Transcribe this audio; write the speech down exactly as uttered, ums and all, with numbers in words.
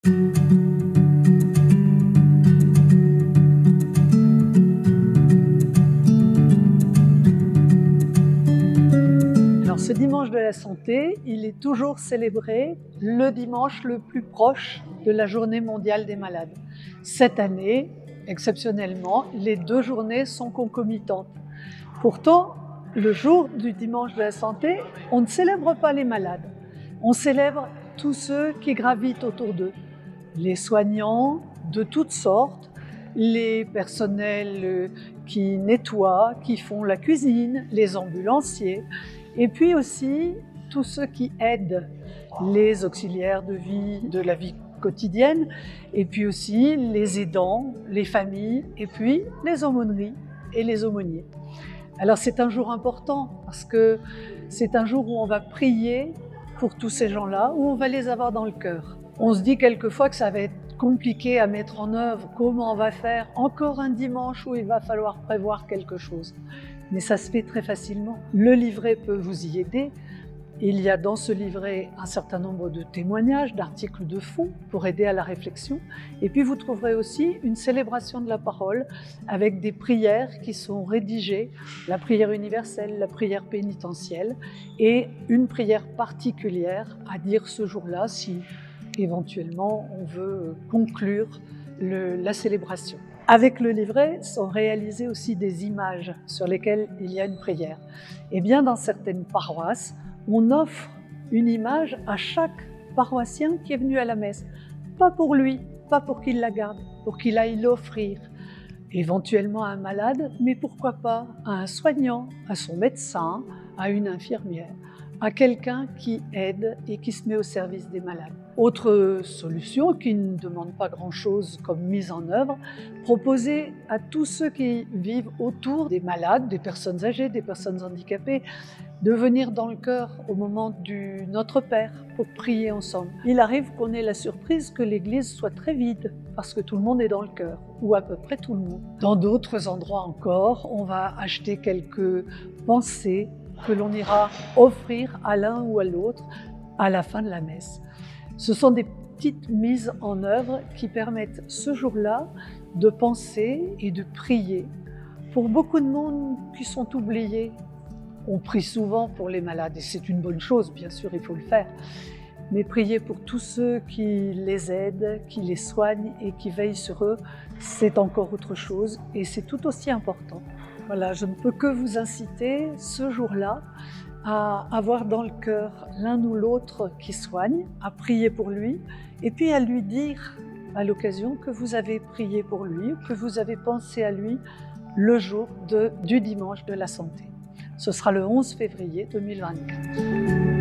Alors ce dimanche de la santé, il est toujours célébré le dimanche le plus proche de la journée mondiale des malades. Cette année, exceptionnellement, les deux journées sont concomitantes. Pourtant, le jour du dimanche de la santé, on ne célèbre pas les malades. On célèbre tous ceux qui gravitent autour d'eux. Les soignants de toutes sortes, les personnels qui nettoient, qui font la cuisine, les ambulanciers, et puis aussi tous ceux qui aident, les auxiliaires de vie, de la vie quotidienne, et puis aussi les aidants, les familles, et puis les aumôneries et les aumôniers. Alors c'est un jour important parce que c'est un jour où on va prier pour tous ces gens-là, où on va les avoir dans le cœur. On se dit quelquefois que ça va être compliqué à mettre en œuvre, comment on va faire encore un dimanche où il va falloir prévoir quelque chose. Mais ça se fait très facilement. Le livret peut vous y aider. Il y a dans ce livret un certain nombre de témoignages, d'articles de fond pour aider à la réflexion. Et puis vous trouverez aussi une célébration de la parole avec des prières qui sont rédigées, la prière universelle, la prière pénitentielle et une prière particulière à dire ce jour-là si éventuellement on veut conclure le, la célébration. Avec le livret sont réalisées aussi des images sur lesquelles il y a une prière. Et bien dans certaines paroisses, on offre une image à chaque paroissien qui est venu à la messe. Pas pour lui, pas pour qu'il la garde, pour qu'il aille l'offrir éventuellement à un malade, mais pourquoi pas à un soignant, à son médecin, à une infirmière, à quelqu'un qui aide et qui se met au service des malades. Autre solution qui ne demande pas grand-chose comme mise en œuvre, proposer à tous ceux qui vivent autour des malades, des personnes âgées, des personnes handicapées, de venir dans le cœur au moment du Notre Père pour prier ensemble. Il arrive qu'on ait la surprise que l'église soit très vide parce que tout le monde est dans le cœur, ou à peu près tout le monde. Dans d'autres endroits encore, on va acheter quelques pensées que l'on ira offrir à l'un ou à l'autre à la fin de la messe. Ce sont des petites mises en œuvre qui permettent ce jour-là de penser et de prier pour beaucoup de monde qui sont oubliés. On prie souvent pour les malades et c'est une bonne chose, bien sûr, il faut le faire. Mais prier pour tous ceux qui les aident, qui les soignent et qui veillent sur eux, c'est encore autre chose et c'est tout aussi important. Voilà, je ne peux que vous inciter ce jour-là à avoir dans le cœur l'un ou l'autre qui soigne, à prier pour lui et puis à lui dire à l'occasion que vous avez prié pour lui, que vous avez pensé à lui le jour de, du dimanche de la santé. Ce sera le onze février deux mille vingt-quatre.